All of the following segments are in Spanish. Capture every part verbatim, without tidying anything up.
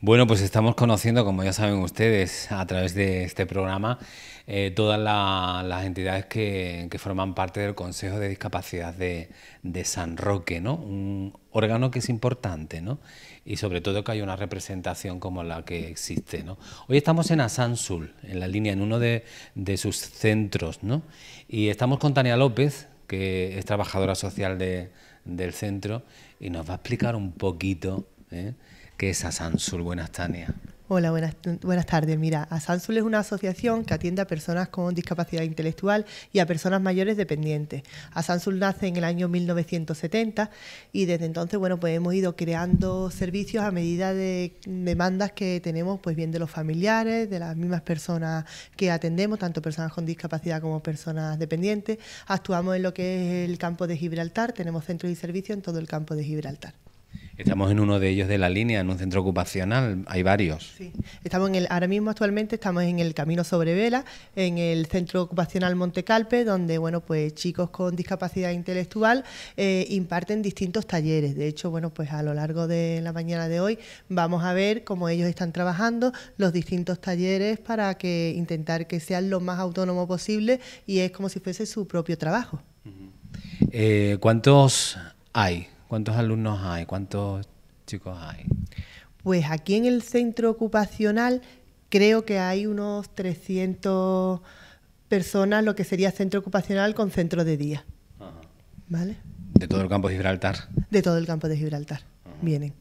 Bueno, pues estamos conociendo, como ya saben ustedes, a través de este programa, eh, todas la, las entidades que, que forman parte del Consejo de Discapacidad de, de San Roque, ¿no? Un órgano que es importante, ¿no? Y sobre todo que hay una representación como la que existe, ¿no? Hoy estamos en Asansul, en la línea, en uno de, de sus centros, ¿no? Y estamos con Tania López, que es trabajadora social de, del centro, y nos va a explicar un poquito, ¿eh?, qué es Asansul. Buenas, Tania. Hola, buenas, buenas tardes. Mira, Asansul es una asociación que atiende a personas con discapacidad intelectual y a personas mayores dependientes. Asansul nace en el año mil novecientos setenta y desde entonces, bueno, pues hemos ido creando servicios a medida de demandas que tenemos, pues bien de los familiares, de las mismas personas que atendemos, tanto personas con discapacidad como personas dependientes. Actuamos en lo que es el campo de Gibraltar, tenemos centros y servicios en todo el campo de Gibraltar. Estamos en uno de ellos de la línea, en un centro ocupacional, hay varios. Sí, estamos en el, ahora mismo actualmente estamos en el Camino sobre Vela, en el centro ocupacional Montecalpe, donde bueno, pues chicos con discapacidad intelectual eh, imparten distintos talleres. De hecho, bueno, pues a lo largo de la mañana de hoy vamos a ver cómo ellos están trabajando los distintos talleres para que intentar que sean lo más autónomo posible, y es como si fuese su propio trabajo. Uh-huh. eh, ¿Cuántos hay? ¿Cuántos alumnos hay? ¿Cuántos chicos hay? Pues aquí en el centro ocupacional creo que hay unos trescientas personas, lo que sería centro ocupacional con centro de día. Ajá. ¿Vale? ¿De todo el campo de Gibraltar? De todo el campo de Gibraltar. Ajá. Vienen.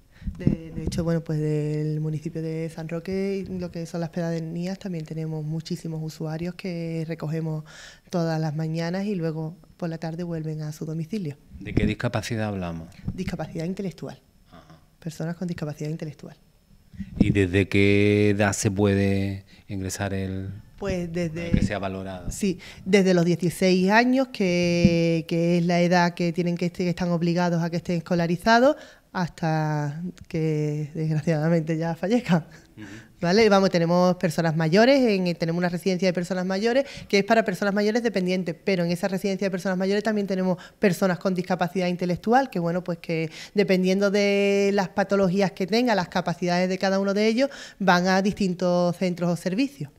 De, de hecho, bueno, pues del municipio de San Roque, lo que son las pedanías, también tenemos muchísimos usuarios que recogemos todas las mañanas y luego por la tarde vuelven a su domicilio. ¿De qué discapacidad hablamos? Discapacidad intelectual. Ajá. Personas con discapacidad intelectual. ¿Y desde qué edad se puede ingresar el...? Pues desde... que sea valorado. Sí, desde los dieciséis años, que, que es la edad que tienen que, que están obligados a que estén escolarizados, hasta que desgraciadamente ya fallezcan. Uh-huh. ¿Vale? Vamos, tenemos personas mayores, en, tenemos una residencia de personas mayores que es para personas mayores dependientes, pero en esa residencia de personas mayores también tenemos personas con discapacidad intelectual, que bueno, pues que dependiendo de las patologías que tengan, las capacidades de cada uno de ellos, van a distintos centros o servicios.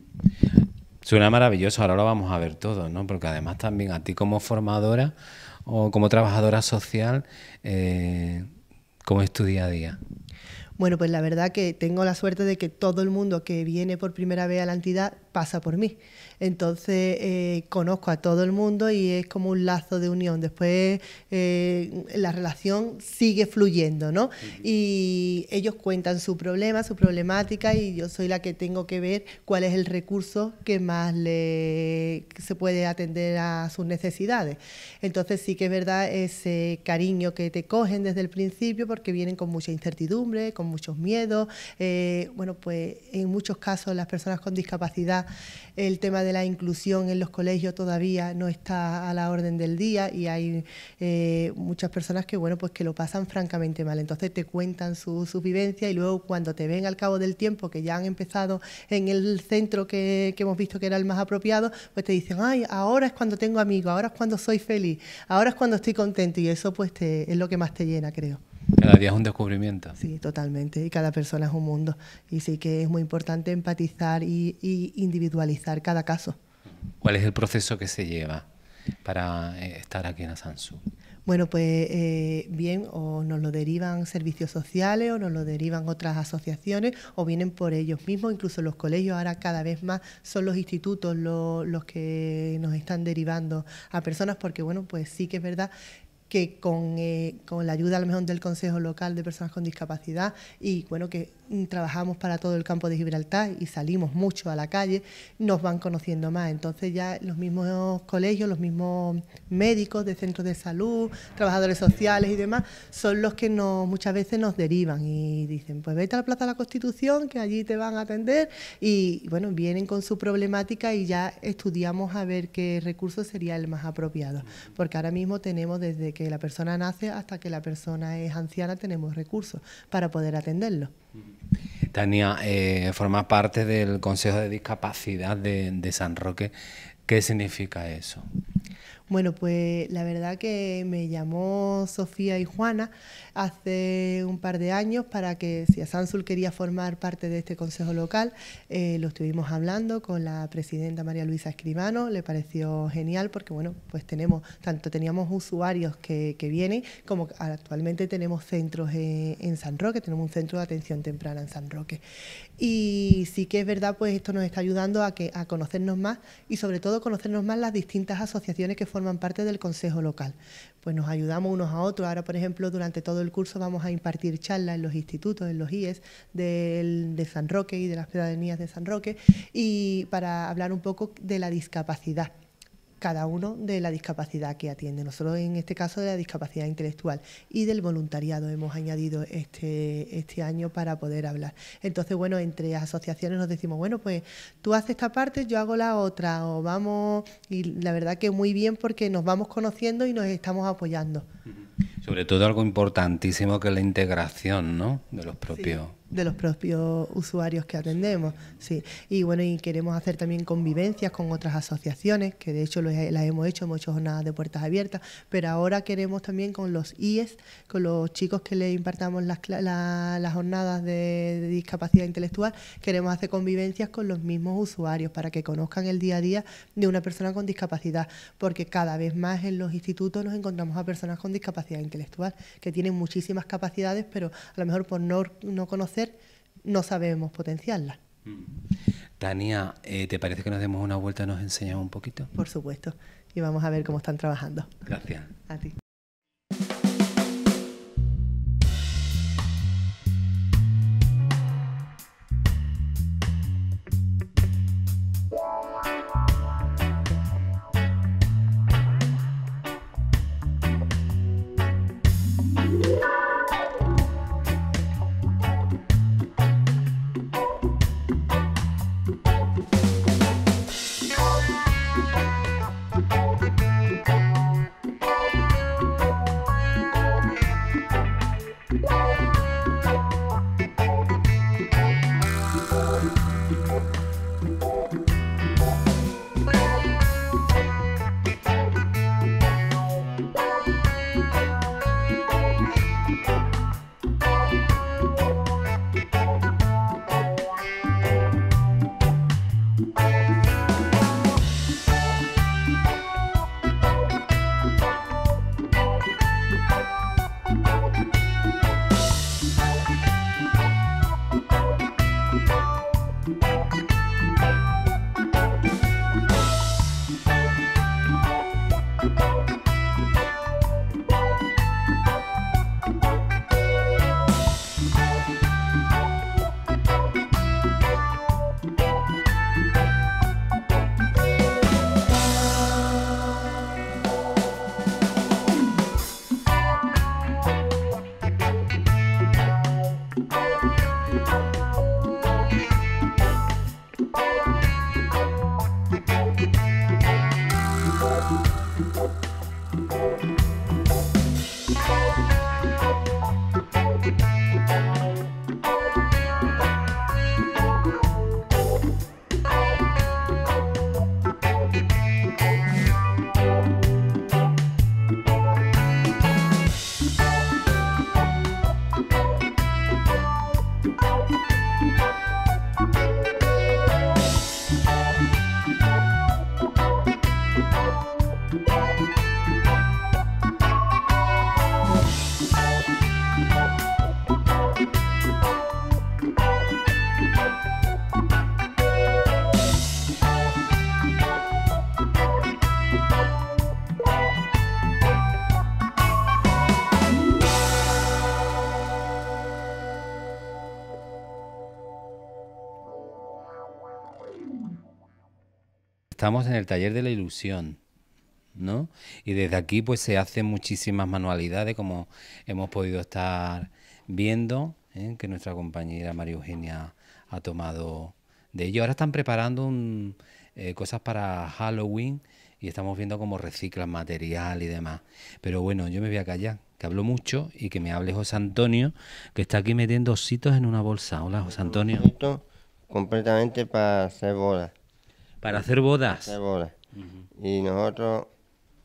Suena maravilloso, ahora lo vamos a ver todo, ¿no? Porque además también a ti como formadora o como trabajadora social, eh, ¿cómo es tu día a día? Bueno, pues la verdad que tengo la suerte de que todo el mundo que viene por primera vez a la entidad pasa por mí. Entonces eh, conozco a todo el mundo y es como un lazo de unión. Después eh, la relación sigue fluyendo, ¿no? Uh-huh. Y ellos cuentan su problema, su problemática, y yo soy la que tengo que ver cuál es el recurso que más le que se puede atender a sus necesidades. Entonces sí que es verdad ese cariño que te cogen desde el principio, porque vienen con mucha incertidumbre, con muchos miedos. Eh, bueno, pues en muchos casos las personas con discapacidad, el tema de la inclusión en los colegios todavía no está a la orden del día, y hay eh, muchas personas que bueno, pues que lo pasan francamente mal. Entonces te cuentan su, su vivencia, y luego cuando te ven al cabo del tiempo que ya han empezado en el centro que, que hemos visto que era el más apropiado, pues te dicen, ay, ahora es cuando tengo amigos, ahora es cuando soy feliz, ahora es cuando estoy contento, y eso pues te, es lo que más te llena, creo. Cada día es un descubrimiento. Sí, totalmente. Y cada persona es un mundo. Y sí que es muy importante empatizar y, y individualizar cada caso. ¿Cuál es el proceso que se lleva para estar aquí en Asansul? Bueno, pues eh, bien, o nos lo derivan servicios sociales, o nos lo derivan otras asociaciones, o vienen por ellos mismos. Incluso los colegios ahora cada vez más son los institutos los, los que nos están derivando a personas, porque bueno, pues sí que es verdad que con, eh, con la ayuda a lo mejor del Consejo Local de Personas con Discapacidad, y bueno, que mm, trabajamos para todo el campo de Gibraltar y salimos mucho a la calle, nos van conociendo más. Entonces ya los mismos colegios, los mismos médicos de centros de salud, trabajadores sociales y demás, son los que nos, muchas veces nos derivan y dicen, pues vete a la Plaza de la Constitución, que allí te van a atender, y bueno, vienen con su problemática y ya estudiamos a ver qué recurso sería el más apropiado, porque ahora mismo tenemos desde que la persona nace hasta que la persona es anciana, tenemos recursos para poder atenderlo. Tania, eh, formas parte del Consejo de Discapacidad de, de San Roque. ¿Qué significa eso? Bueno, pues la verdad que me llamó Sofía y Juana hace un par de años para que, si Asansul quería formar parte de este consejo local, eh, lo estuvimos hablando con la presidenta María Luisa Escribano, le pareció genial porque, bueno, pues tenemos, tanto teníamos usuarios que, que vienen, como actualmente tenemos centros en, en San Roque, tenemos un centro de atención temprana en San Roque. Y sí que es verdad, pues esto nos está ayudando a, que, a conocernos más y sobre todo conocernos más las distintas asociaciones que forman parte del consejo local. Pues nos ayudamos unos a otros. Ahora, por ejemplo, durante todo el curso vamos a impartir charlas en los institutos, en los I E S del, de San Roque y de las pedanías de San Roque, y para hablar un poco de la discapacidad, cada uno de la discapacidad que atiende. Nosotros en este caso de la discapacidad intelectual y del voluntariado hemos añadido este, este año para poder hablar. Entonces, bueno, entre asociaciones nos decimos, bueno, pues tú haces esta parte, yo hago la otra, o vamos, y la verdad que muy bien porque nos vamos conociendo y nos estamos apoyando. Sobre todo algo importantísimo que es la integración, ¿no?, de los propios... Sí, de los propios usuarios que atendemos, sí. Y bueno, y queremos hacer también convivencias con otras asociaciones, que de hecho las hemos hecho, hemos hecho jornadas de puertas abiertas, pero ahora queremos también con los I E S, con los chicos que les impartamos las, la, las jornadas de, de discapacidad intelectual, queremos hacer convivencias con los mismos usuarios para que conozcan el día a día de una persona con discapacidad, porque cada vez más en los institutos nos encontramos a personas con discapacidad intelectual, que tienen muchísimas capacidades, pero a lo mejor por no, no conocer no sabemos potenciarlas. Tania, eh, ¿te parece que nos demos una vuelta y nos enseñas un poquito? Por supuesto, y vamos a ver cómo están trabajando. Gracias. A ti. Estamos en el taller de la ilusión, ¿no? Y desde aquí pues se hacen muchísimas manualidades, como hemos podido estar viendo, ¿eh? Que nuestra compañera María Eugenia ha tomado de ello. Ahora están preparando un, eh, cosas para Halloween y estamos viendo cómo reciclan material y demás. Pero bueno, yo me voy a callar, que hablo mucho, y que me hable José Antonio, que está aquí metiendo ositos en una bolsa. Hola, José Antonio. Esto completamente para hacer bodas. Para hacer bodas. Hacer bodas. Uh-huh. Y nosotros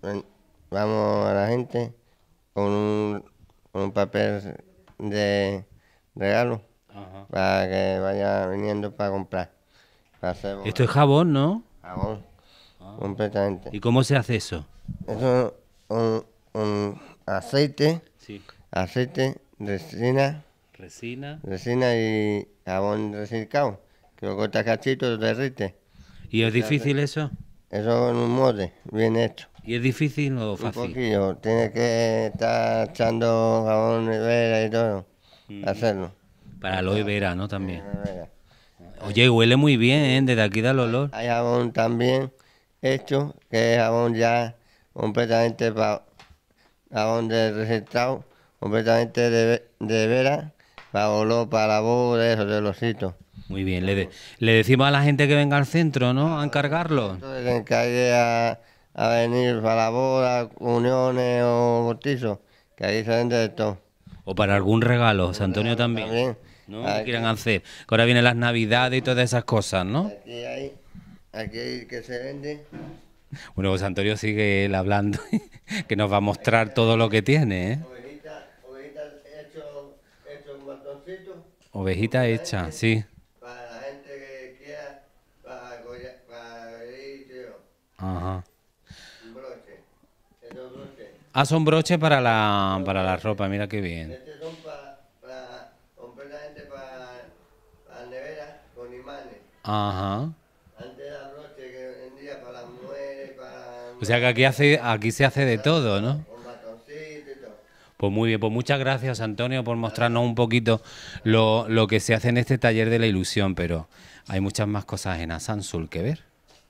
ven- vamos a la gente con un, con un papel de regalo Ajá. para que vaya viniendo para comprar. Para hacer Esto es jabón, ¿no? jabón, completamente. ¿Y cómo se hace eso? Eso es un, un aceite, Sí. aceite, resina, Resina. resina y jabón reciclado, que lo cortas cachitos, lo derrite. ¿Y es difícil eso? Eso en un molde, bien hecho. ¿Y es difícil o Un fácil? poquillo, tienes que estar echando jabón de vera y todo, Mm. hacerlo. Para aloe vera, ¿no? También. De vera. Oye, huele muy bien, ¿eh? Desde aquí da el olor. Hay jabón también hecho, que es jabón ya completamente para jabón de reciclado, completamente de, ve- de vera, para olor, para la boca, eso, de los sitios. Muy bien. Le, de- le decimos a la gente que venga al centro, ¿no? A encargarlo. Entonces, en calle a, a venir para la boda, uniones o bautizos, que ahí se vende de todo. O para algún regalo, José Antonio también. También. ¿No? Que Aquí- quieran hacer. Que ahora vienen las navidades y todas esas cosas, ¿no? Aquí hay, aquí hay que se vende. Bueno, José Antonio sigue él hablando, que nos va a mostrar todo lo que tiene, ¿eh? Ovejitas, ovejitas hecho, hecho un bastoncito. Ovejita hecha, sí. Para la gente que quiera, para, colla- para ir, tío, Ajá. un broche. Estos broches. Ah, son broches para la, para la ropa, mira qué bien. Estos son para, para completamente para, para nevera con imanes. Ajá. Antes era broche que vendía para las mujeres, para... O sea que aquí, hace, aquí se hace de todo, ¿no? Con bastoncito y todo. Pues muy bien, pues muchas gracias, José Antonio, por mostrarnos un poquito lo, lo que se hace en este taller de la ilusión, pero hay muchas más cosas en Asansul que ver.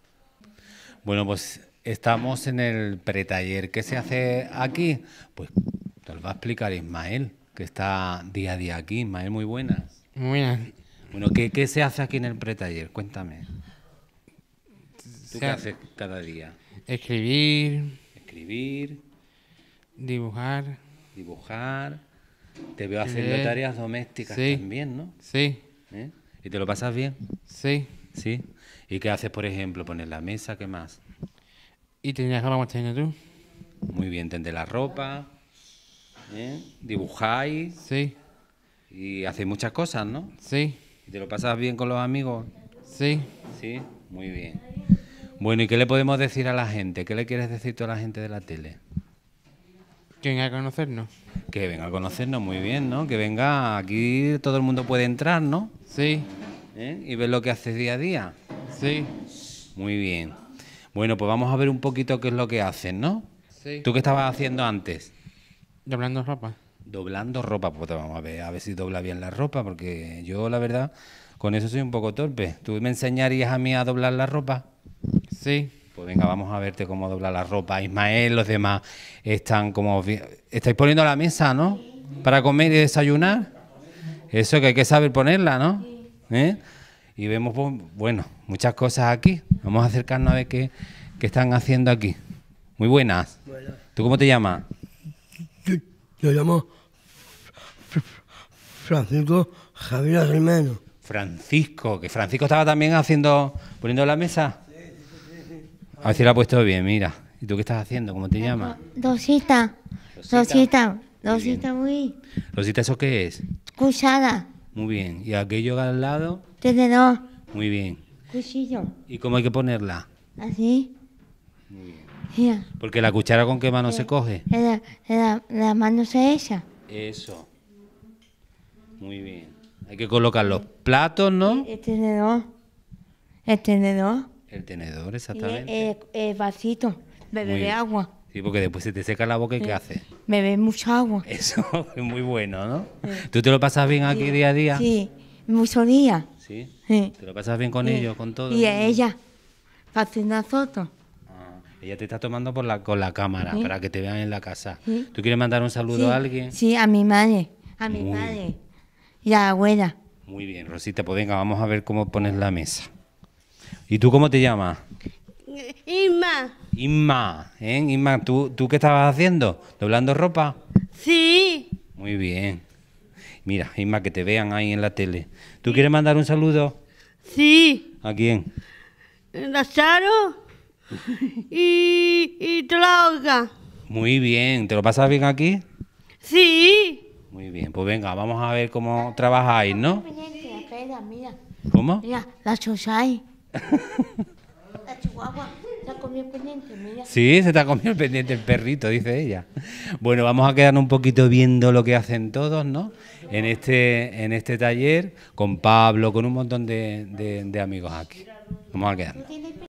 Bueno, pues estamos en el pretaller. ¿Qué se hace aquí? Pues te lo va a explicar Ismael, que está día a día aquí. Ismael, muy buenas. Muy bien. Bueno, ¿qué, qué se hace aquí en el pretaller? Cuéntame. ¿Tú Se qué ha- haces cada día? Escribir, Escribir, dibujar, dibujar. Te veo haciendo Leer. tareas domésticas Sí. también, ¿no? sí, ¿Eh? ¿Y te lo pasas bien? sí. ¿Sí? ¿Y qué haces, por ejemplo? ¿Poner la mesa? ¿Qué más? Y tenías que hablar más tú. Muy bien, tender la ropa, ¿eh? Dibujáis Sí, y hacéis muchas cosas, ¿no? sí, ¿Y te lo pasas bien con los amigos? sí. Sí, muy bien. Bueno, ¿y qué le podemos decir a la gente? ¿Qué le quieres decir tú a la gente de la tele? Que venga a conocernos. Que venga a conocernos muy bien, ¿no? Que venga, aquí todo el mundo puede entrar, ¿no? Sí, ¿Eh? Y ver lo que haces día a día. sí, Muy bien. Bueno, pues vamos a ver un poquito qué es lo que hacen, ¿no? sí. ¿Tú qué estabas haciendo antes? Doblando ropa. Doblando ropa, pues vamos a ver, a ver si dobla bien la ropa, porque yo la verdad con eso soy un poco torpe. ¿Tú me enseñarías a mí a doblar la ropa? Sí, Pues venga, vamos a verte cómo dobla la ropa. Ismael, los demás están como... vi- Estáis poniendo la mesa, ¿no? Para comer y desayunar. Eso que hay que saber ponerla, ¿no? ¿Eh? Y vemos, pues, bueno, muchas cosas aquí. Vamos a acercarnos a ver qué, qué están haciendo aquí. Muy buenas. ¿Tú cómo te llamas? Yo, yo llamo Fr- Fr- Francisco Javier Jiménez. Francisco, que Francisco estaba también haciendo, poniendo la mesa. A ver si la ha puesto bien, mira. ¿Y tú qué estás haciendo? ¿Cómo te llamas? Rosita, Rosita. Rosita, Muy Rosita muy Rosita, ¿eso qué es? cuchara, Muy bien. ¿Y aquello al lado? tenedor, Muy bien. cuchillo, ¿Y cómo hay que ponerla? así. Mira, Porque la cuchara con qué mano se coge. la, la, la mano se echa. Eso. Muy bien. Hay que colocar los platos, ¿no? El tenedor, el tenedor, El tenedor, y exactamente. el, el vasito, Muy beber bien. agua, Sí, porque después se te seca la boca y ¿qué haces? beber mucha agua. Eso es muy bueno, ¿no? ¿Tú te lo pasas bien aquí día a día? Sí, mucho día. ¿Sí? Sí. ¿Te lo pasas bien con Sí. ellos, con todo? Y a ella, para hacer una foto. Ah, ella te está tomando por la, con la cámara Sí. para que te vean en la casa. Sí. ¿Tú quieres mandar un saludo Sí, a alguien? sí, a mi madre, a mi Muy padre y a la abuela. Muy bien, Rosita, pues venga, vamos a ver cómo pones la mesa. ¿Y tú cómo te llamas? Irma, Inma, ¿eh? Inma, ¿tú, ¿tú qué estabas haciendo? ¿Doblando ropa? sí, Muy bien. Mira, Inma, que te vean ahí en la tele. ¿Tú quieres mandar un saludo? sí, ¿A quién? Lázaro, y, y droga. Muy bien, ¿te lo pasas bien aquí? Sí. Muy bien, pues venga, vamos a ver cómo trabajáis, ¿no? Pendiente, espera, mira. ¿Cómo? Mira, la Chosai. La chihuahua. La comió pendiente, mira. Sí, se te ha comido el pendiente el perrito, dice ella. Bueno, vamos a quedarnos un poquito viendo lo que hacen todos, ¿no? En este, en este taller, con Pablo, con un montón de, de, de amigos aquí. Vamos a quedarnos.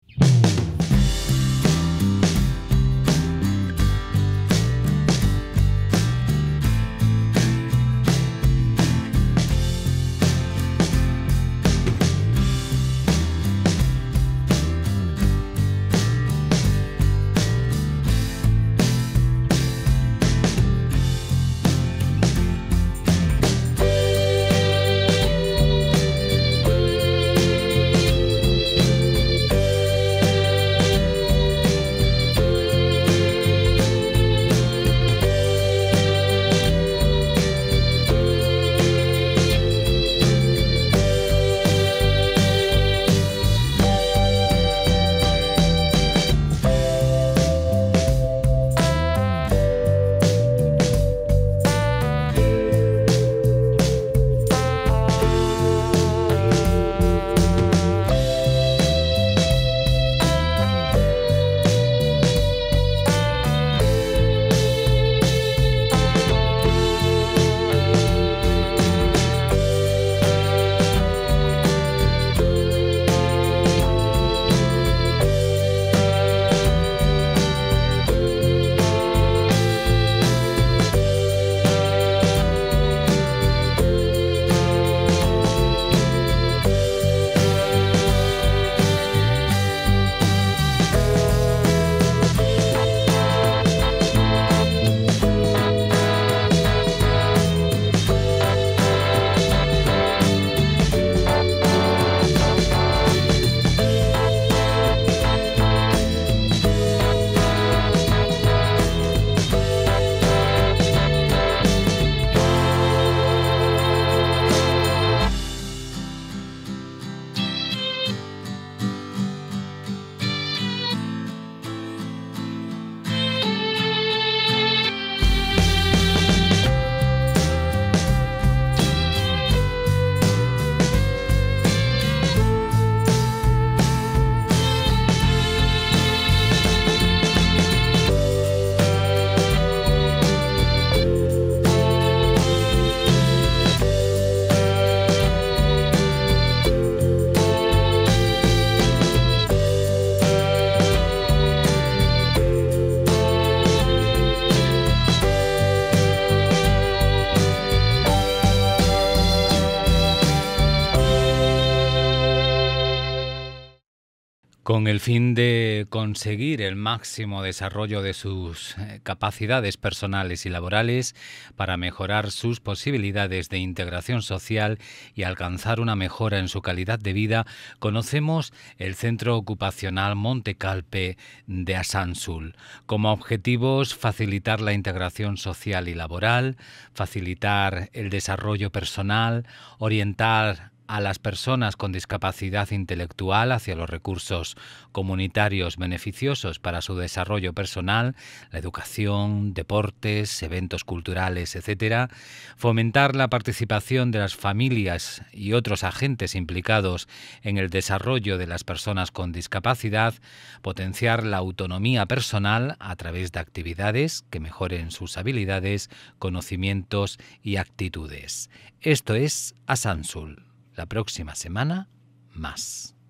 Con el fin de conseguir el máximo desarrollo de sus eh, capacidades personales y laborales para mejorar sus posibilidades de integración social y alcanzar una mejora en su calidad de vida, conocemos el Centro Ocupacional Monte Calpe de Asansul. Como objetivos, facilitar la integración social y laboral, facilitar el desarrollo personal, orientar a las personas con discapacidad intelectual hacia los recursos comunitarios beneficiosos para su desarrollo personal, la educación, deportes, eventos culturales, etcétera, fomentar la participación de las familias y otros agentes implicados en el desarrollo de las personas con discapacidad, potenciar la autonomía personal a través de actividades que mejoren sus habilidades, conocimientos y actitudes. Esto es Asansul. La próxima semana, más.